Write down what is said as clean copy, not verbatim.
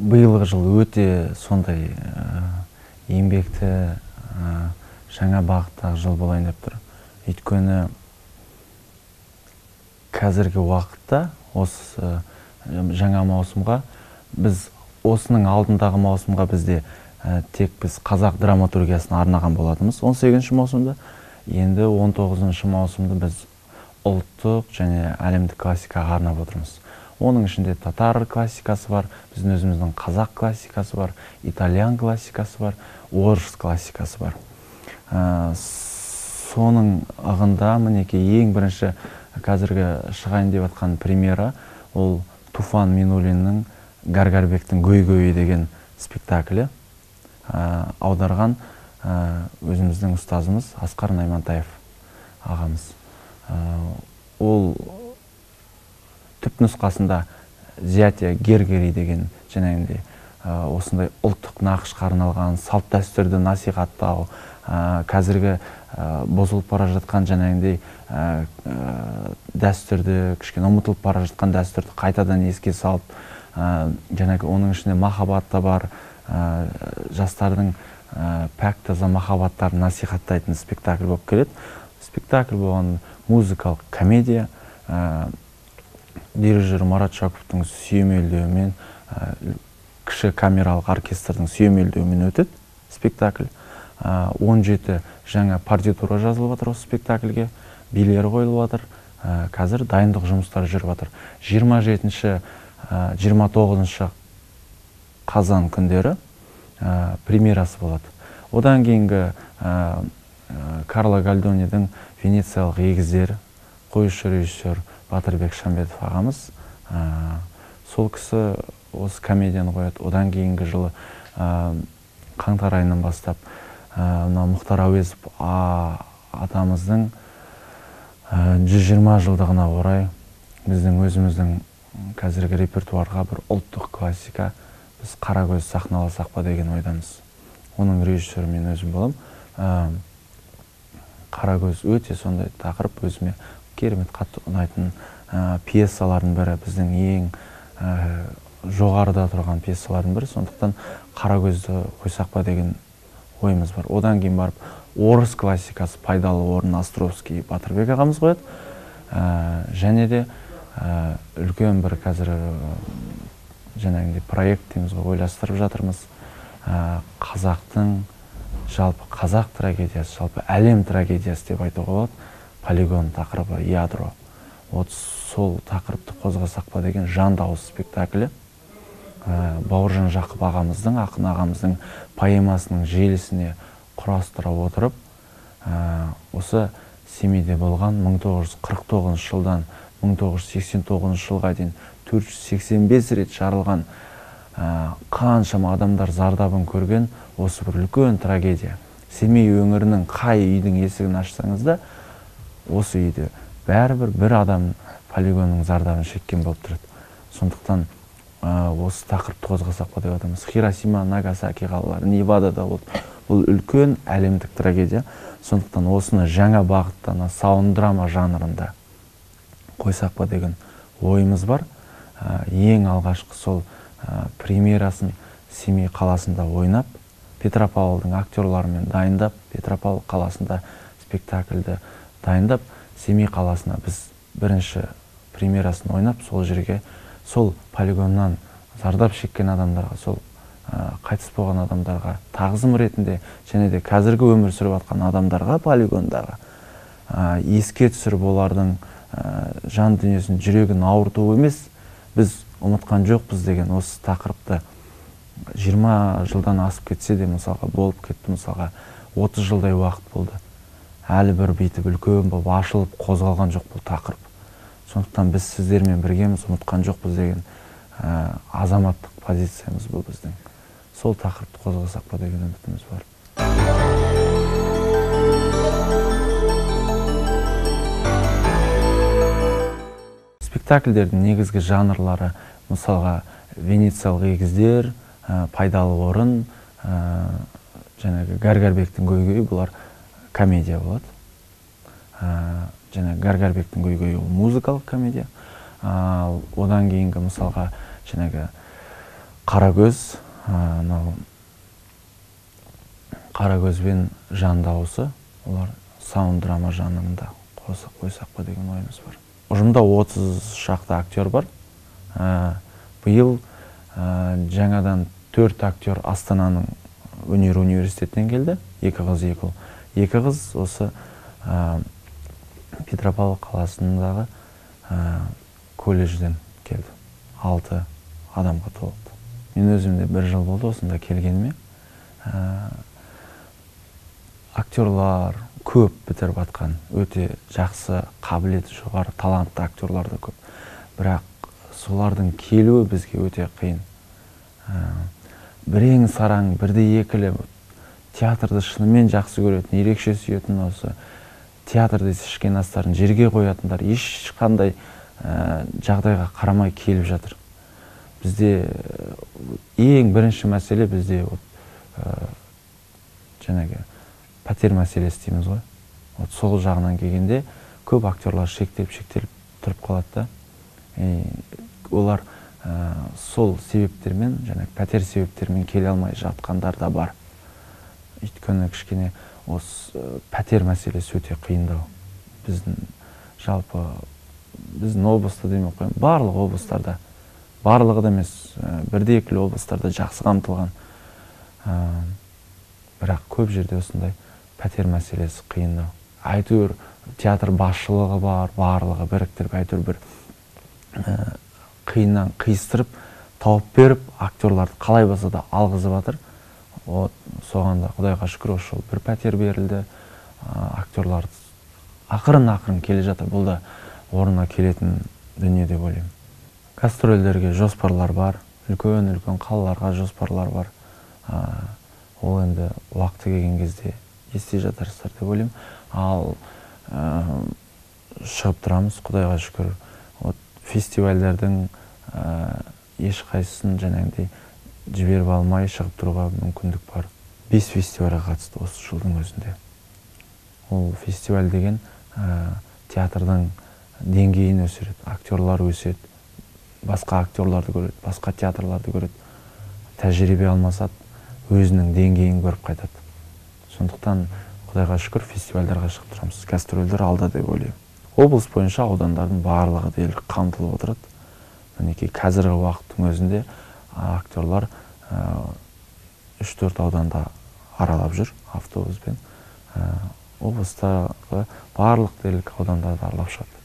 Биылғы жыл өте сондай еңбекті жаңа бағыттағы жыл болайын деп тұр. Өйткені қазіргі уақытта осы жаңа маусымға біз осының алдындағы маусымға бізде тек біз қазақ драматургиясына арнаған болатынбыз 18 маусымда. Енді 19 маусымда біз ұлттық және әлемдік классикаға арнап отырмыз. Оның ішінде татар классикасы бар, біздің өзіміздің қазақ классикасы бар, итальян классикасы бар, орыс классикасы бар. Соның ағында мінеке ең бірінші қазіргі шығайын деп атқан премьера ол Туфан Минулиннің Гаргарбектің Гөй-гөйі деген спектаклі. Аударған өзіміздің ұстазымыз Асқар Наймантаев ағамыз. Ол түп нұсқасында Зятия Гергери деген жәнегіндей осындай ұлттық нақышқа арналған салт дәстүрді насихаттау, қазіргі бұзылып бара жатқан жәнегіндей дәстүрді, кішкене ұмытылып бара жатқан дәстүрді қайтадан еске салып, жәнегі оның ішінде махаббат та бар, жастардың пәк таза махаббаттарын насихаттайтын спектакль болып келеді. Спектакль болған музыкалық комедия, дирижер Марат Шаковтың сүйемелдеуімен, кіші камералық оркестрдің сүйемелдеуімен өтеді спектакль. 17 жаңа партитура жазылып жатыр осы спектакльге, билер қойылып жатыр. Қазір дайындық жұмыстары жүріп жатыр. 27-29 қазан күндері премьерасы болады. Одан кейінгі Карло Гальдонидің Венециялық егіздер, қоюшы режиссер Батырбек Шамбетов ағамыз. Сол кісі осы комедияны қояды. Одан кейінгі жылы қаңтар айынан бастап Мұхтар Әуезов атамыздың 120 жылдығына орай біздің өзіміздің қазіргі репертуарға бір ұлттық классика біз Қарагөз сахналасақ па деген ойдамыз. Оның режиссері мен өзім болам. Қарагөз өте сондай тақырып, өзіме керемет қатты ұнайтын пьесалардың бірі, біздің ең жоғарыда тұрған пьесалардың бірі. Сондықтан Қарагөзді қойсақ па деген ойымыз бар. Одан кейін барып орыс классикасы пайдалы орын Островский Батырбек ағамыз қояды. Және де үлкен бір қазір жаңағындай проект дейміз ғой, ойластырып жатырмыз. Қазақтың жалпы қазақ трагедиясы, жалпы әлем трагедиясы деп айтуға болады. Полигон тақырыбы, ядро. Сол тақырыпты қозғасақ па деген жан дауыс спектаклі. Бауыржан Жақып ағамыздың, ақын ағамыздың поэмасының желісіне құрастыра отырып, осы Семейде болған 1949 жылдан 1989 жылға дейін 485 рет жарылған қаншама адамдар зардабын көрген осы бір үлкен трагедия. Семей өңірінің қай үйдің есігін ашсаңыз да, осы үйде бәрібір бір адам полигонның зардабын шеккен болып тұрады. Сондықтан осы тақырыпты қозғасақ па деп атамыз. Хиросима, Нагасаки қалалары, Невадада болды. Бұл үлкен әлемдік трагедия. Сондықтан осыны жаңа бағыттана саунд-драма жанрында қойсақ па деген ойымыз бар. Ең алғашқы сол премьерасын Семей қаласында ойнап, Петропавлдың актерларымен дайындап, Петропавл қаласында спектакльді дайындап, Семей қаласына біз бірінші премьерасын ойнап, сол жерге, сол полигоннан зардап шеккен адамдарға, сол қайтыс болған адамдарға тағзым ретінде, және де қазіргі өмір сүріп жатқан адамдарға полигондағы еске түсіріп олардың жан дүниесін, жүрегін ауырту емес, біз ұмытқан жоқпыз деген осы тақырыпты 20 жылдан асып кетсе де, мысалға болып кетті, мысалға 30 жылдай уақыт болды. Әлі бір бейтіп үлкен болып ашылып қозғалған жоқ бұл тақырып. Сондықтан біз сіздермен біргеміз, ұмытқан жоқпыз деген азаматтық позициямыз бұл біздің. Сол тақырыпты қозғасақ па деген үмітіміз бар. Спектакльдердің негізгі жанрлары, мысалға Венециялық егіздер, пайдалы орын, жаңағы Гаргарбектің Гөй-гөйі, бұлар комедия болады. Жаңағы Гаргарбектің Гөй-гөйі музыкалық комедия. Одан кейінгі мысалға жаңағы Қарагөз, мынау Қарагөз бен Жан дауысы, олар саунд драма жанрында қойсақ па деген ойымыз бар. Ұжымда 30 шақты актер бар. Биыл жаңадан 4 актер Астананың өнер университетінен келді. 2 қыз, 2 ұл. 2 қыз осы Петропавл қаласындағы колледжден келді. 6 адамға толықты. Мен өзімде 1 жыл болды осында келгеніме. Актерлар көп бітіріп атқан, өте жақсы, қабілеті жоғары, талантты актерлар да көп. Бірақ солардың келуі бізге өте қиын. Бірең сараң, бірде екілі театрды шынымен жақсы көретін, ерекше сүйетін, осы театрды ішкен астарын жерге қоятындар ешқандай жағдайға қарамай келіп жатыр. Бізде ең бірінші мәселе бізде жаңағы пәтер мәселесі дейміз ғой. Сол жағынан келгенде көп актерлар шектеліп тұрып қалады да. Олар сол себептермен, жаңағы пәтер себептермен келе алмай жатқандар да бар. Өйткені кішкене осы пәтер мәселесі өте қиындау. Біздің облыста демей қояйын, барлық облыстарда, барлығы да емес, бірде екілі облыстарда жақсы қамтылған. Бірақ көп жерде осындай пәтер мәселесі қиындау. Әйтеуір театр басшылығы бар, барлығы біріктіріп, әйтеуір бір қиыннан қиыстырып, тауып беріп, актерларды қалай болса да алғызып жатыр. Соған да Құдайға шүкір, осы бір пәтер берілді. Актерлар ақырын келе жатыр. Бұл да орнына келетін дүние деп ойлаймын. Гастрольдерге жоспарлар бар, үлкен қалаларға жоспарлар бар. Ол енді уақыты келген кезде ести жатарсыздар деп ойлаймын. Ал шығып тұрамыз, Құдайға шүкір. Фестивальдердің ешқайсысын жаңағыдай жіберіп алмай шығып тұруға мүмкіндік бар. 5 фестивальға қатысты осы жылдың өзінде. Ол фестиваль деген театрдың деңгейін өсіреді, актерлар өседі, басқа актерларды көреді, басқа театрларды көреді. Тәжірибе алмасады, өзінің деңгейін көріп қайтады. Сондықтан Құдайға шүкір фестивальдарға шығып тұрамыз. Гастрольдер алда деп ойлаймын. Облыс бойынша аудандардың барлығы дерлік қамтылып отырады. Мінекей қазіргі уақыттың өзінде актерлар 3-4 ауданда аралап жүр автобуспен. Облыстағы барлық дерлік аудандарды аралап шығады.